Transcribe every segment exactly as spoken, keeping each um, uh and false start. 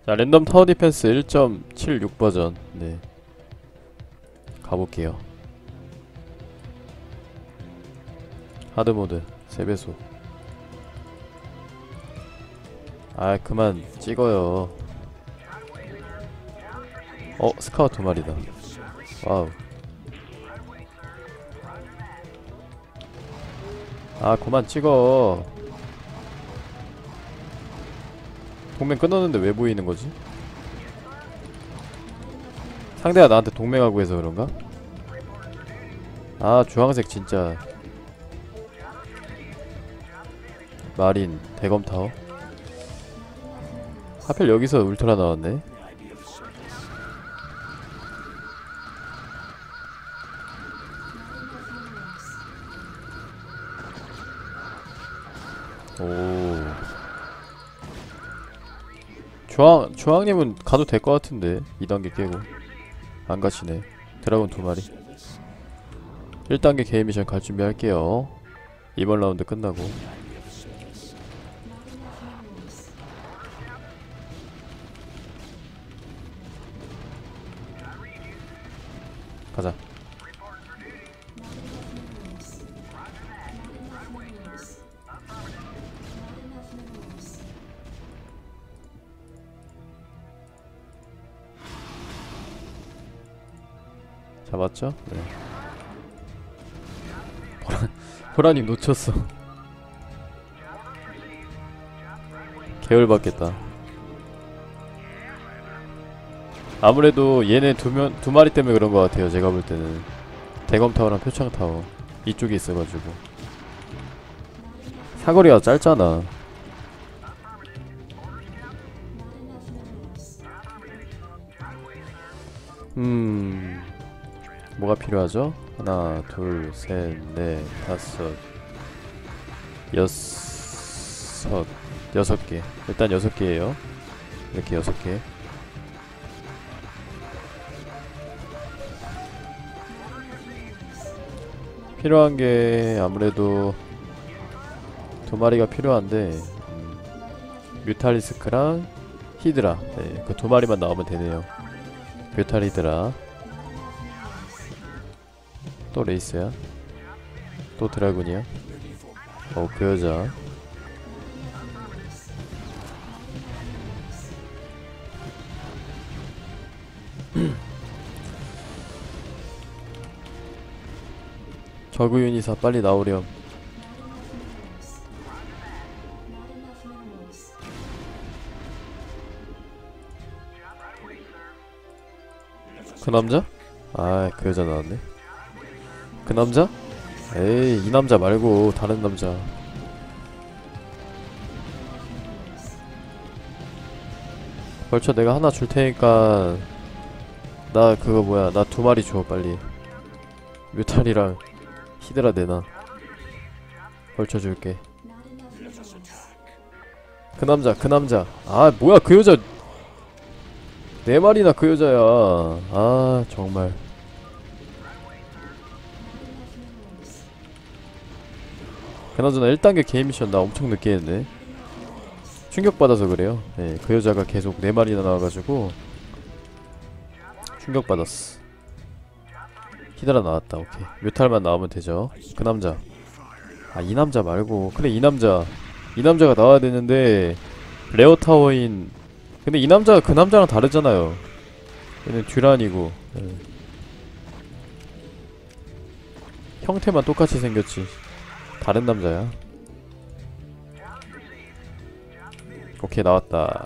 자, 랜덤 타워 디펜스 일 점 칠육 버전. 네, 가볼게요. 하드모드 세 배속. 아, 그만 찍어요. 어, 스카우트 두 마리다. 와우. 아, 그만 찍어. 동맹 끊었는데 왜 보이는 거지? 상대가 나한테 동맹하고 해서 그런가? 아, 주황색 진짜. 마린, 대검타워. 하필 여기서 울트라 나왔네. 오. 주황, 주황님은 가도 될 것 같은데. 이 단계 깨고 안 가시네. 드라곤 두 마리. 일 단계 개인 미션 갈 준비 할게요. 이번 라운드 끝나고. 가자. 잡았죠? 네. 호라님 놓쳤어. 개울 받겠다. 아무래도 얘네 두, 명, 두 마리 때문에 그런 것 같아요. 제가 볼 때는 대검타워랑 표창타워 이쪽에 있어가지고. 사거리가 짧잖아. 음... 뭐가 필요하죠? 하나, 둘, 셋, 넷, 다섯, 여섯, 여섯 개. 일단 여섯 개예요. 이렇게 여섯 개. 필요한 게 아무래도 두 마리가 필요한데, 음, 뮤탈리스크랑 히드라. 네, 그 두 마리만 나오면 되네요. 뮤탈 히드라. 또 레이스야? 또 드라군이야? 어, 그 여자. 저그 유니사 빨리 나오렴. 그 남자? 아, 그 여자 나왔네. 그 남자? 에이, 이 남자 말고 다른 남자. 벌써 내가 하나 줄 테니까 나 그거 뭐야, 나 두 마리 줘 빨리. 뮤탈이랑 히드라 내놔. 벌쳐 줄게. 그 남자, 그 남자. 아, 뭐야, 그 여자. 네 마리나 그 여자야. 아, 정말. 그나저나 일 단계 개인 미션 나 엄청 늦게 했네. 충격받아서 그래요. 네, 그 여자가 계속 네 마리나 나와가지고 충격받았어. 히드라 나왔다. 오케이. 뮤탈만 나오면 되죠. 그 남자. 아, 이 남자 말고. 그래, 이 남자. 이 남자가 나와야 되는데 레어 타워인. 근데 이 남자가 그 남자랑 다르잖아요. 얘는 듀란이고. 네. 형태만 똑같이 생겼지. 다른 남자야. 오케이, 나왔다.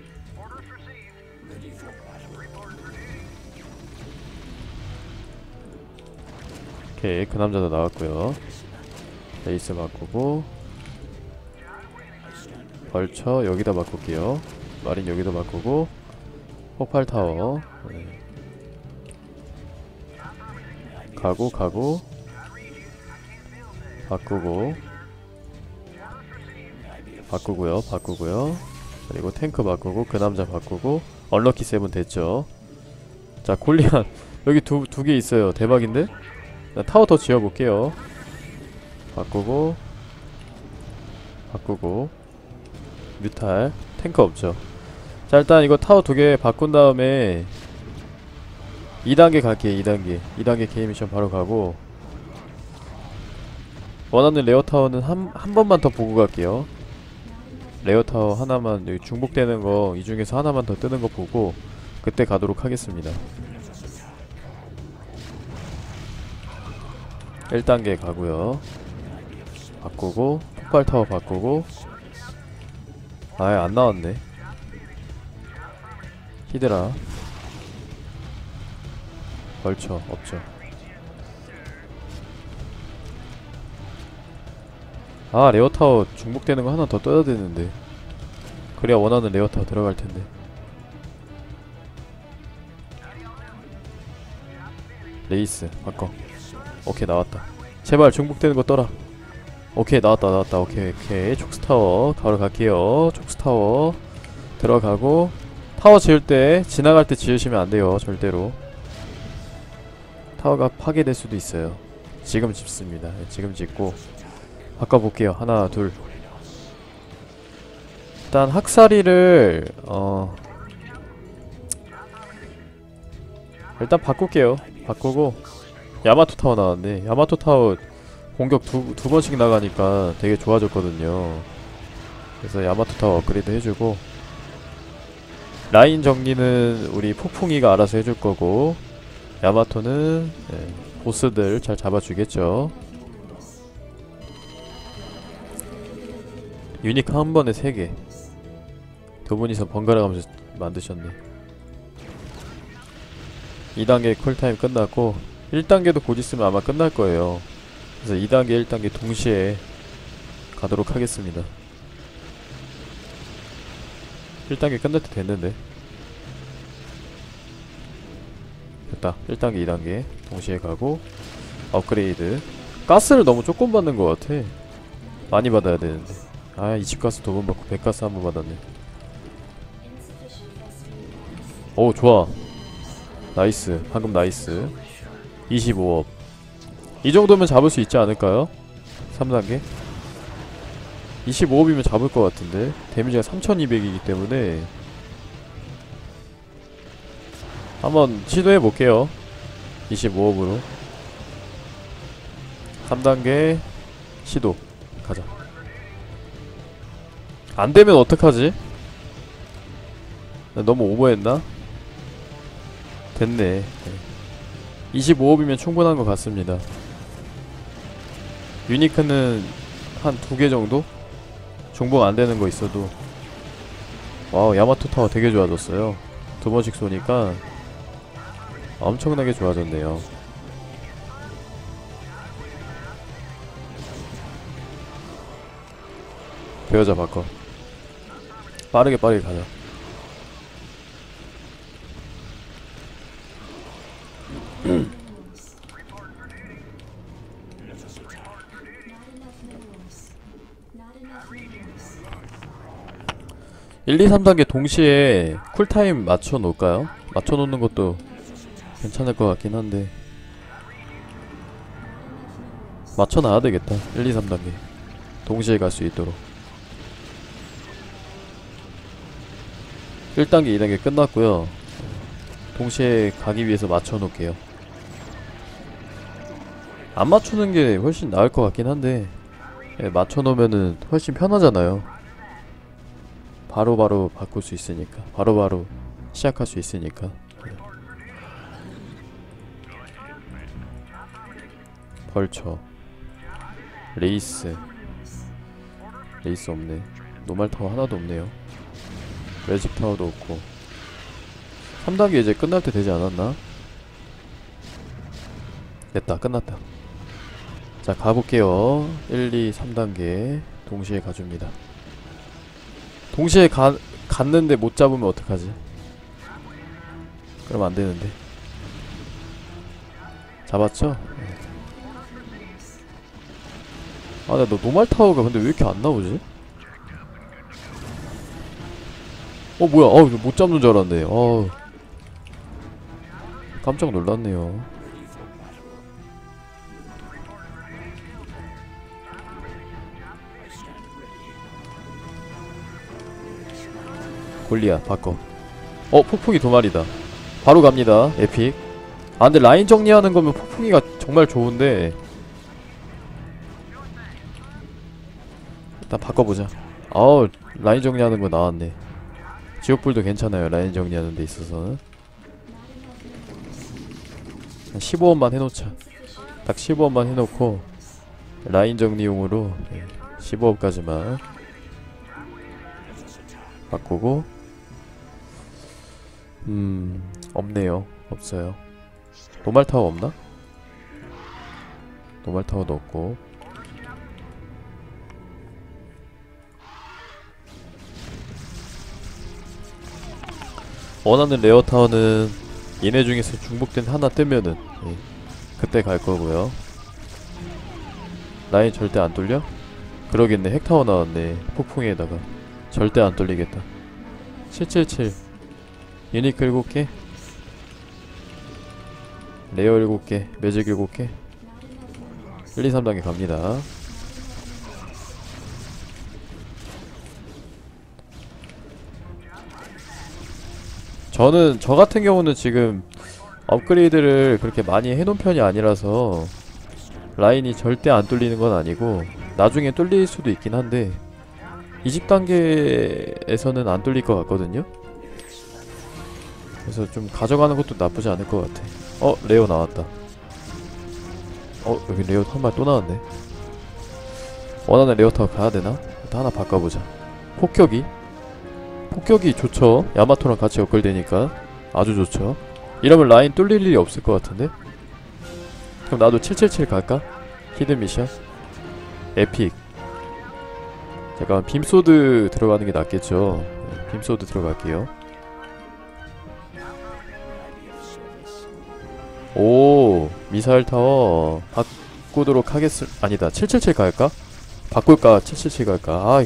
오케이, 그 남자도 나왔고요. 레이스 바꾸고 벌처 여기다 바꿀게요. 마린 여기다 바꾸고 폭발타워. 네. 가고 가고 바꾸고 바꾸고요. 바꾸고요. 그리고 탱크 바꾸고 그 남자 바꾸고 언럭키 세븐 됐죠. 자, 골리앗 여기 두 두 개 있어요. 대박인데? 타워 더 지어볼게요. 바꾸고 바꾸고 뮤탈 탱크 없죠. 자, 일단 이거 타워 두 개 바꾼 다음에 이 단계 갈게요. 이 단계 이 단계 개인 미션 바로 가고, 원하는 레어 타워는 한, 한 번만 더 보고 갈게요. 레어 타워 하나만, 여기 중복되는 거 이 중에서 하나만 더 뜨는 거 보고 그때 가도록 하겠습니다. 일 단계 가고요. 바꾸고, 폭발 타워 바꾸고. 아예 안 나왔네. 히드라 벌쳐 없죠. 아, 레어타워 중복되는 거 하나 더 떠야 되는데, 그래야 원하는 레어타워 들어갈 텐데. 레이스 바꿔. 오케이, 나왔다. 제발 중복되는 거 떠라. 오케이, 나왔다 나왔다. 오케이 오케이. 촉스타워 바로 갈게요. 촉스타워 들어가고, 타워 지을 때 지나갈 때 지으시면 안 돼요. 절대로. 타워가 파괴될 수도 있어요. 지금 짓습니다. 지금 짓고 바꿔볼게요. 하나 둘. 일단 학살이를 어 일단 바꿀게요. 바꾸고, 야마토 타워 나왔네. 야마토 타워 공격 두, 두 번씩 나가니까 되게 좋아졌거든요. 그래서 야마토 타워 업그레이드 해주고, 라인 정리는 우리 폭풍이가 알아서 해줄 거고, 야마토는 네, 보스들 잘 잡아주겠죠. 유니크 한 번에 세 개. 두 분이서 번갈아 가면서 만드셨네. 이 단계 쿨타임 끝났고, 일 단계도 곧 있으면 아마 끝날 거예요. 그래서 이 단계, 일 단계 동시에 가도록 하겠습니다. 일 단계 끝날 때 됐는데. 됐다. 일 단계, 이 단계 동시에 가고, 업그레이드. 가스를 너무 조금 받는 것 같아. 많이 받아야 되는데. 아, 이십 가스 두 번 받고 백 가스 한 번 받았네. 오, 좋아. 나이스. 방금 나이스. 이십오업. 이 정도면 잡을 수 있지 않을까요? 삼 단계? 이십오업이면 잡을 것 같은데. 데미지가 삼천이백이기 때문에 한번 시도해볼게요. 이십오업으로 삼 단계 시도 가자. 안되면 어떡하지? 너무 오버했나? 됐네. 이십오업이면 충분한 것 같습니다. 유니크는 한 두 개 정도? 중복 안되는 거 있어도. 와우, 야마토 타워 되게 좋아졌어요. 두 번씩 쏘니까 엄청나게 좋아졌네요. 배우자 바꿔. 빠르게 빠르게 가자. 일, 이, 삼 단계 동시에 쿨타임 맞춰 놓을까요? 맞춰 놓는 것도 괜찮을 것 같긴 한데, 맞춰 놔야 되겠다. 일, 이, 삼 단계 동시에 갈 수 있도록. 일 단계, 이 단계 끝났고요. 동시에 가기 위해서 맞춰 놓을게요. 안 맞추는 게 훨씬 나을 것 같긴 한데, 예, 맞춰 놓으면은 훨씬 편하잖아요. 바로바로 바로 바꿀 수 있으니까, 바로바로 바로 시작할 수 있으니까. 벌쳐, 레이스. 레이스 없네. 노말 타워 하나도 없네요. 매직 타워도 없고. 삼 단계 이제 끝날 때 되지 않았나? 됐다. 끝났다. 자, 가볼게요. 일, 이, 삼 단계 동시에 가줍니다. 동시에 가, 갔는데 못 잡으면 어떡하지? 그럼 안 되는데. 잡았죠? 아, 나 너 노말 타워가 근데 왜 이렇게 안 나오지? 어, 뭐야? 어, 못 잡는 줄 알았네. 어, 깜짝 놀랐네요. 골리앗 바꿔. 어 폭풍이 두 마리다. 바로 갑니다. 에픽. 아 근데 라인 정리하는 거면 폭풍이가 정말 좋은데 일단 바꿔보자. 아우 라인 정리하는 거 나왔네. 지옥불도 괜찮아요. 라인 정리하는 데 있어서는. 한 십오 원만 해놓자. 딱 십오 원만 해놓고 라인 정리용으로 십오 원까지만 바꾸고. 음 없네요. 없어요. 노말타워 없나? 노말타워도 없고. 원하는 레어타워는 얘네 중에서 중복된 하나 뜨면은 예, 그때 갈 거고요. 라인 절대 안 뚫려? 그러겠네. 핵타워 나왔네. 폭풍에다가 절대 안 뚫리겠다. 칠칠칠 유니크 일곱 개, 레어 일곱 개, 매직 일곱 개. 일, 이, 삼 단계 갑니다. 저는 저 같은 경우는 지금 업그레이드를 그렇게 많이 해놓은 편이 아니라서 라인이 절대 안 뚫리는 건 아니고 나중에 뚫릴 수도 있긴 한데 이십 단계에서는 안 뚫릴 것 같거든요. 그래서 좀 가져가는 것도 나쁘지 않을 것 같아. 어? 레오 나왔다. 어? 여기 레오 한 발 또 나왔네. 원하는 레오타워 가야되나? 일단 하나 바꿔보자. 폭격이 폭격이 좋죠. 야마토랑 같이 연결되니까 아주 좋죠. 이러면 라인 뚫릴 일이 없을 것 같은데? 그럼 나도 칠칠칠 갈까? 히든 미션? 에픽. 잠깐 빔소드 들어가는 게 낫겠죠. 네, 빔소드 들어갈게요. 오 미사일 타워 바꾸도록 하겠을. 아니다 칠칠칠 갈까? 바꿀까? 칠칠칠 갈까? 아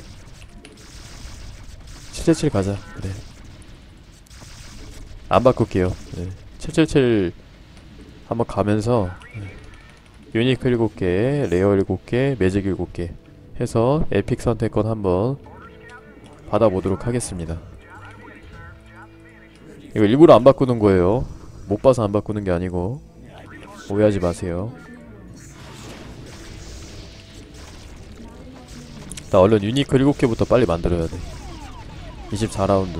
칠칠칠 가자. 그래 안 바꿀게요. 네. 칠칠칠 한번 가면서 네. 유니크 일곱 개, 레어 일곱 개, 매직 일곱 개 해서 에픽 선택권 한번 받아보도록 하겠습니다. 이거 일부러 안 바꾸는 거예요. 못 봐서 안 바꾸는 게 아니고 오해하지 마세요. 나 얼른 유니크 일곱 개부터 빨리 만들어야 돼. 이십사 라운드.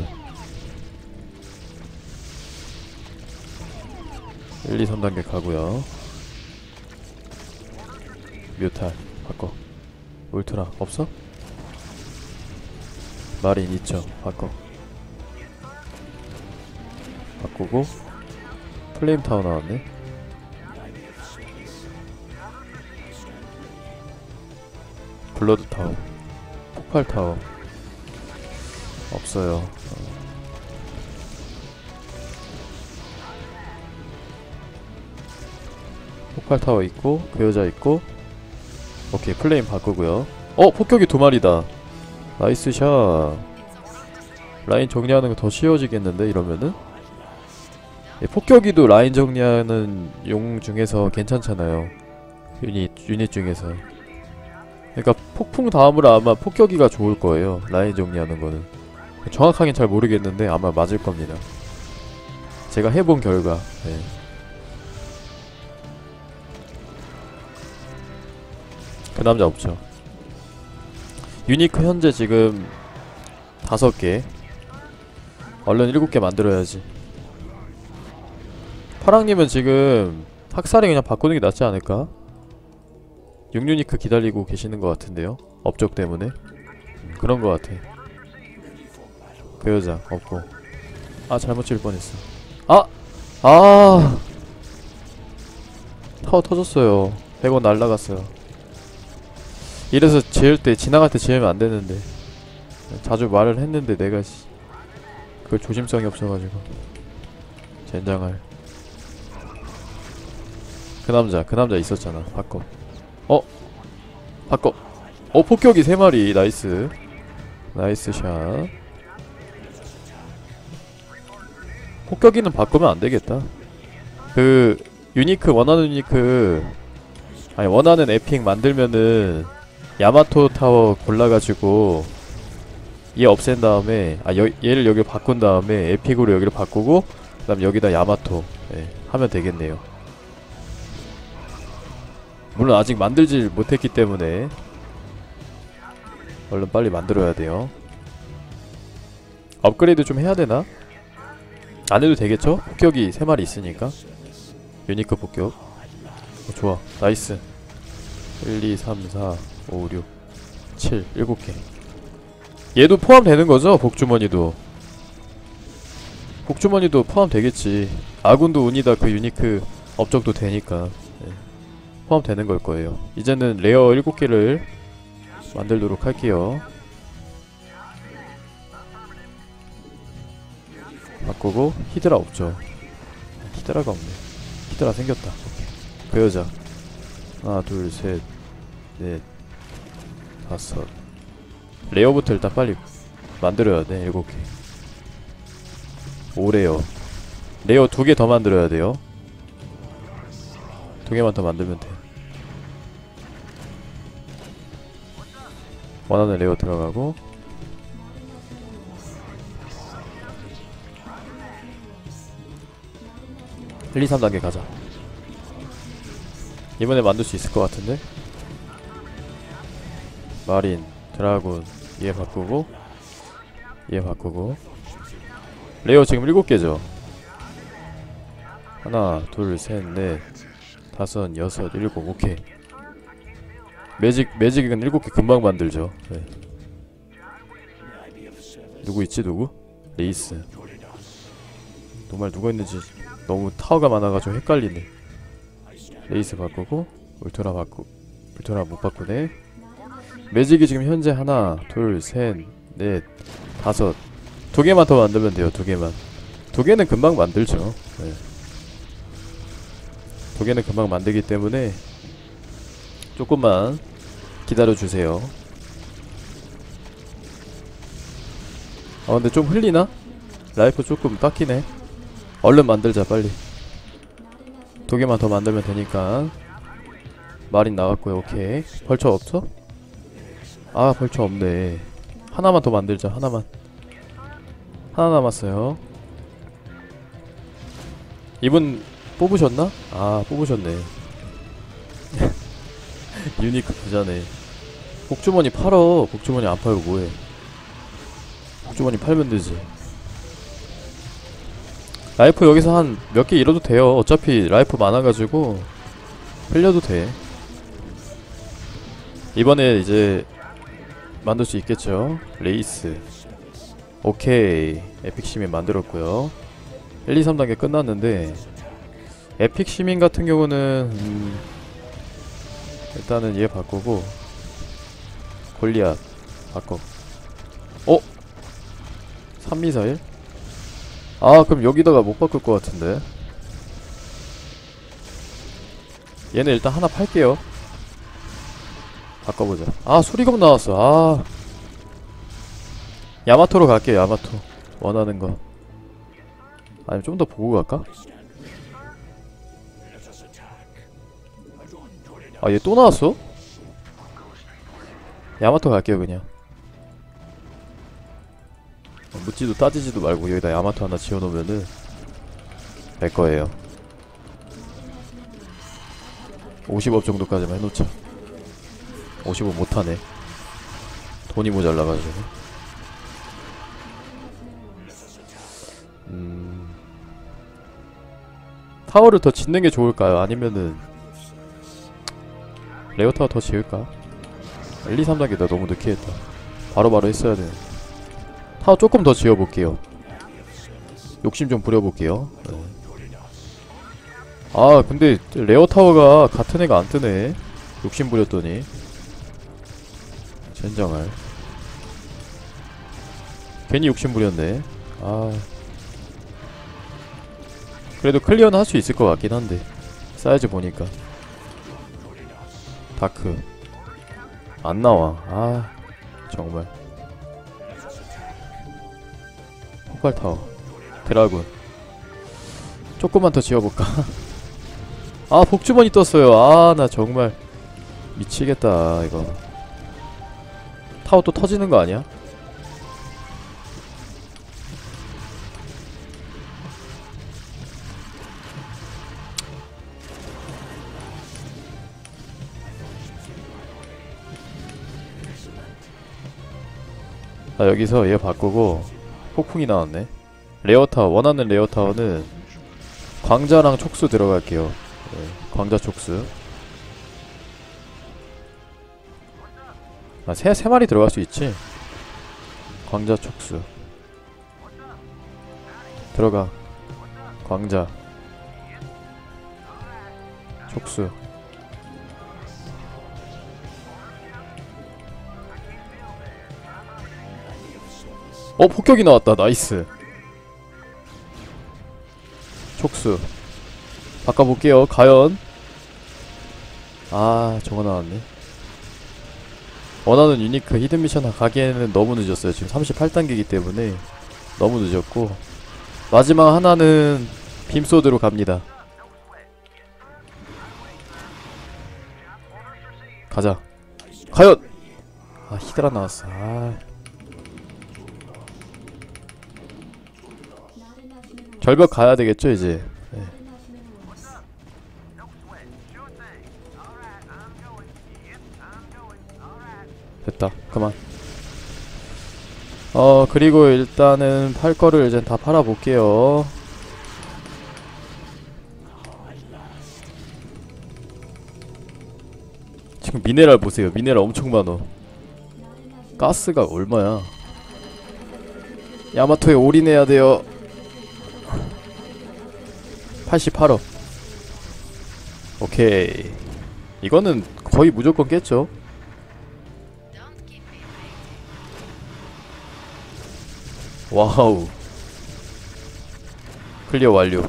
일, 이, 삼 단계 가고요. 뮤탈 바꿔. 울트라 없어? 마린 있죠. 바꿔. 바꾸고 플레임 타워 나왔네. 블러드 타워, 폭발 타워 없어요. 어. 폭발 타워 있고 그 여자 있고. 오케이 플레임 바꾸고요. 어 폭격이 두 마리다. 나이스 샷. 라인 정리하는 거 더 쉬워지겠는데 이러면은. 예, 폭격이도 라인 정리하는 용 중에서 괜찮잖아요. 유닛 유닛 중에서. 그러니까 폭풍 다음으로 아마 폭격이가 좋을 거예요. 라인 정리하는 거는. 정확하긴 잘 모르겠는데 아마 맞을 겁니다. 제가 해본 결과. 네. 그 남자 없죠. 유니크 현재 지금 다섯 개. 얼른 일곱 개 만들어야지. 파랑님은 지금 학살이 그냥 바꾸는 게 낫지 않을까? 육 유니크 기다리고 계시는 것 같은데요? 업적 때문에? 음, 그런 것 같아. 그 여자 없고. 아 잘못 칠 뻔했어. 아! 아! 타워 터졌어요. 백 원 날라갔어요. 이래서 지을 때 지나갈 때 지으면 안 되는데. 자주 말을 했는데 내가 씨 그걸 조심성이 없어가지고. 젠장할. 그 남자 그 남자 있었잖아. 바꿔. 어? 바꿔. 어 폭격이 세 마리. 나이스. 나이스 샷. 폭격이는 바꾸면 안 되겠다. 그 유니크 원하는 유니크 아니 원하는 에픽 만들면은 야마토 타워 골라가지고 얘 없앤 다음에 아 여, 얘를 여기로 바꾼 다음에 에픽으로 여기를 바꾸고 그 다음 여기다 야마토 예, 하면 되겠네요. 물론 아직 만들질 못했기 때문에 얼른 빨리 만들어야 돼요. 업그레이드 좀 해야 되나? 안 해도 되겠죠? 폭격이 세 마리 있으니까. 유니크 폭격. 어, 좋아. 나이스. 일, 이, 삼, 사, 오, 육, 칠, 일곱 개. 얘도 포함되는 거죠? 복주머니도. 복주머니도 포함되겠지. 아군도 운이다 그 유니크 업적도 되니까. 네. 포함되는 걸 거예요. 이제는 레어 일곱 개를 만들도록 할게요. 바꾸고 히드라 없죠. 히드라가 없네. 히드라 생겼다. 오케이. 그 여자 하나 둘 셋 넷 다섯 레어부터 일단 빨리 만들어야 돼. 일곱 개 오 레어 레어 두 개 더 만들어야 돼요. 두 개만 더 만들면 돼. 원하는 레어 들어가고 일, 이, 삼 단계 가자. 이번에 만들 수 있을 것 같은데? 마린, 드라군 얘 바꾸고 얘 바꾸고 레어 지금 일곱 개죠? 하나, 둘, 셋, 넷, 다섯, 여섯, 일곱, 오케이. 매직, 매직은 일곱 개 금방 만들죠. 네. 누구 있지, 누구? 레이스. 정말 누가 있는지 너무 타워가 많아가지고 헷갈리네. 레이스 바꾸고 울트라 바꾸 울트라 못 바꾸네. 매직이 지금 현재 하나 둘 셋 넷 다섯 두 개만 더 만들면 돼요. 두 개만. 두 개는 금방 만들죠. 네. 두 개는 금방 만들기 때문에 조금만 기다려주세요. 아 근데 좀 흘리나? 라이프 조금 닦이네. 얼른 만들자 빨리. 두 개만 더 만들면 되니까. 마린 나왔고요. 오케이. 벌처 없어? 아 벌처 없네. 하나만 더 만들자. 하나만. 하나 남았어요. 이분 뽑으셨나? 아 뽑으셨네. 유니크 부자네. 복주머니 팔어. 복주머니 안 팔고 뭐해. 복주머니 팔면 되지. 라이프 여기서 한 몇 개 잃어도 돼요. 어차피 라이프 많아가지고 흘려도 돼. 이번에 이제 만들 수 있겠죠. 레이스 오케이. 에픽 시민 만들었고요. 일, 이, 삼 단계 끝났는데 에픽 시민 같은 경우는 음 일단은 얘 바꾸고 골리앗 바꿔. 어? 삼 미사일? 아 그럼 여기다가 못 바꿀 것 같은데. 얘는 일단 하나 팔게요. 바꿔보자. 아 수리검 나왔어. 아 야마토로 갈게요. 야마토 원하는 거. 아니면 좀 더 보고 갈까? 아 얘 또 나왔어? 야마토 갈게요 그냥. 묻지도 따지지도 말고 여기다 야마토 하나 지어놓으면은 될 거예요. 오십억 정도까지만 해놓자. 오십억 못하네. 돈이 모자라가지고. 음... 타워를 더 짓는 게 좋을까요? 아니면은 레어타워 더 지을까? 일, 이, 삼 단계 나 너무 늦게 했다. 바로바로 바로 했어야 돼. 타워 조금 더 지어볼게요. 욕심 좀 부려볼게요. 네. 아 근데 레어타워가 같은 애가 안 뜨네. 욕심 부렸더니. 젠장할. 괜히 욕심 부렸네. 아 그래도 클리어는 할 수 있을 것 같긴 한데 사이즈 보니까. 다크 안 나와. 아 정말. 폭발타워 드라군 조금만 더 지어볼까? 아 복주머니 떴어요. 아 나 정말 미치겠다 이거. 타워 또 터지는 거 아니야? 자, 여기서 얘 바꾸고 폭풍이 나왔네. 레어타워, 원하는 레어타워는 광자랑 촉수 들어갈게요. 네, 광자 촉수. 아, 세, 세 마리 들어갈 수 있지. 광자 촉수 들어가. 광자 촉수. 어, 폭격이 나왔다. 나이스. 촉수 바꿔볼게요. 가연. 아, 저거 나왔네. 원하는 유니크 히든 미션 가기에는 너무 늦었어요. 지금 삼십팔 단계이기 때문에 너무 늦었고, 마지막 하나는 빔소드로 갑니다. 가자. 가연! 아, 히드라 나왔어. 아. 절벽 가야 되겠죠, 이제. 네. 됐다. 그만. 어, 그리고 일단은 팔 거를 이제 다 팔아볼게요. 지금 미네랄 보세요. 미네랄 엄청 많어. 가스가 얼마야? 야마토에 올인해야 돼요. 팔십팔억. 오케이. 이거는 거의 무조건 깼죠. 와우. 클리어 완료.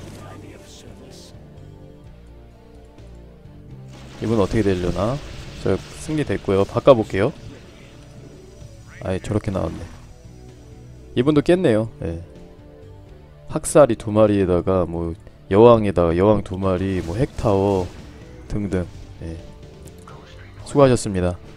이분 어떻게 되려나? 저 승리 됐고요. 바꿔볼게요. 아이, 저렇게 나왔네. 이분도 깼네요. 예. 학살이 두 마리에다가 뭐 여왕에다가 여왕 두 마리, 뭐 핵타워 등등. 예. 수고하셨습니다.